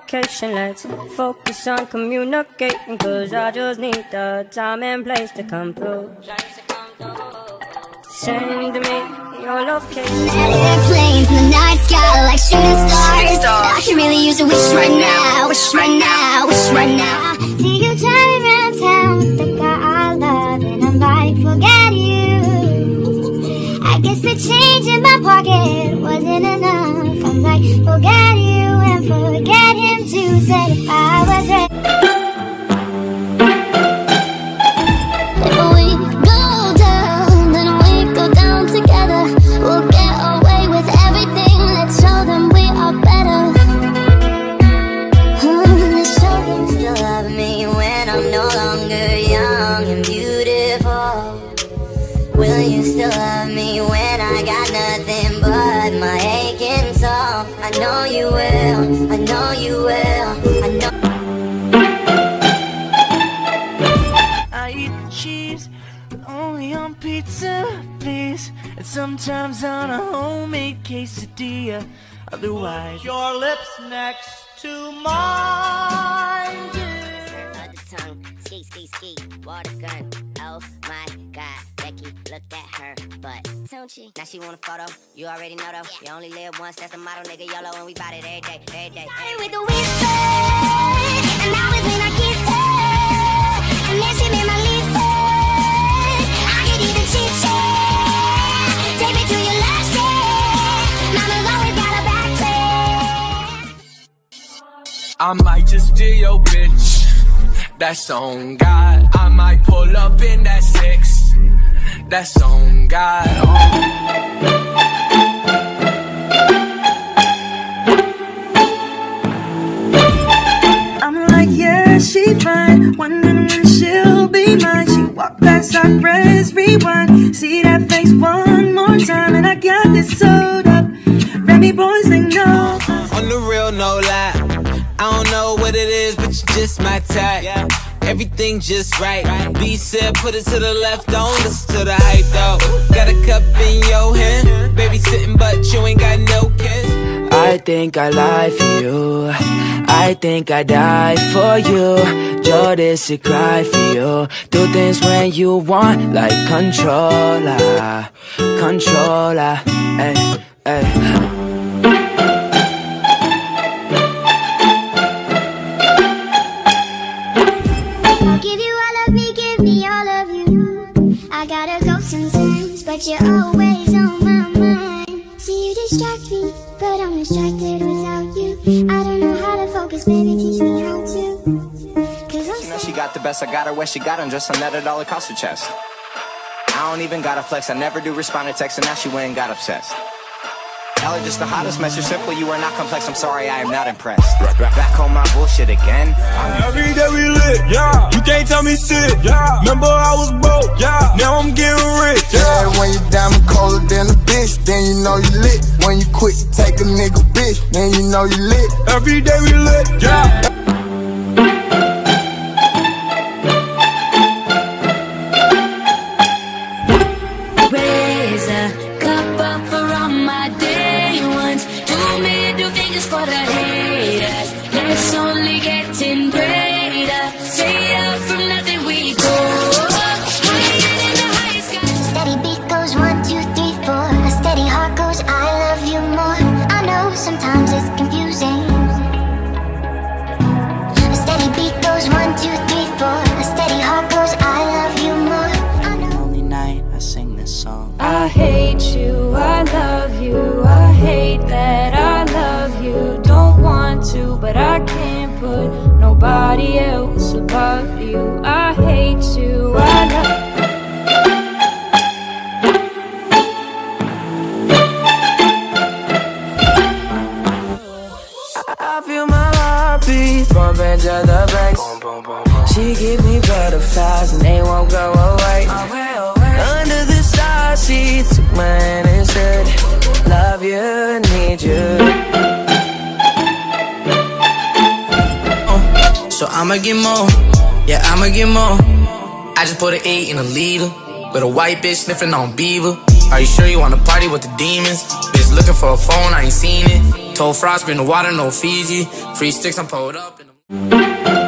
location. Let's focus on communicating, cause I just need the time and place to come through. Send me your location. Airplanes in the night sky like shooting stars. I can really use a wish right now, wish right now, wish right now. I see you driving around town with the guy I love, and I might forget you. I guess the change in my pocket wasn't enough. I'm like, forget you and forget him too. Said if I was ready. We'll get away with everything. Let's show them we are better. Let's show them. Still love me when I'm no longer young and beautiful. Will you still love me when I got nothing but my aching soul? I know you will, I know you will, I know. I eat the cheese, but only on pizza, please. And sometimes on a homemade quesadilla. Otherwise, your lips next to mine. Other tongue, ski, ski, ski, water gun. Oh my God, Becky, look at her butt. Don't she? Now she want a photo. You already know though. You only live once. That's the motto, nigga. YOLO, and we bout it every day, every day. Started with the whisper, and now it's when I kiss her, and then she made my lips hurt. I could eat the chit chat. Take me to your last day. Mama's always got a back play. I might just steal your bitch. That's on God. I might pull up in that 6. That's on God. I'm like, yeah, she fine. Wondering when she'll be mine. She walk past, I press rewind. See that face one more time, and I got this sold up. Remy boys, they know. On the real, no lie. I don't know what it is, but you just my type. Everything just right. B said put it to the left, don't listen to the hype though. Got a cup in your hand, baby sitting but you ain't got no kiss. I think I lie for you, I think I die for you. Jordis, I cry for you. Do things when you want, like controller, controller, hey, hey. I gotta go sometimes, but you're always on my mind. See, you distract me, but I'm distracted without you. I don't know how to focus, baby, teach me how to. Cause I'm you know she got the best, I got her where she got undressed, I netted all across her chest. I don't even gotta flex, I never do respond to text, and now she went and got obsessed. Y'all are just the hottest mess, you're simple, you are not complex, I'm sorry, I am not impressed. Back on my bullshit again. Every day we lit, yeah. You can't tell me shit, yeah. Remember I was broke, yeah. Now I'm getting rich, yeah. When you diamond colder than a bitch, then you know you lit. When you quit, take a nigga bitch, then you know you lit. Every day we lit, yeah. Raise a cup up for all my day ones. 2 middle fingers for the haters. Let's only getting greater. Straight up from nothing we go. Higher than the highest sky. Steady beat goes 1, 2, 3, 4. A steady heart goes, I love you more. I know sometimes it's confusing. A steady beat goes 1, 2, 3, 4. A steady heart goes, I love you more. Only night I sing this song. I hate you, I love you, I hate that I love you. Don't want to, but I can't put nobody else above you. I hate you, I love I feel my heartbeat bumping to the bass. She give me butterflies and they won't go away. Under the stars, she took my hand and said, love you, need you. So I'ma get more, yeah I'ma get more. I just put an 8 in a liter, with a white bitch sniffing on Beaver. Are you sure you wanna party with the demons? Bitch looking for a phone, I ain't seen it. Told Frost, been the water, no Fiji. Free sticks, I'm pulled up in the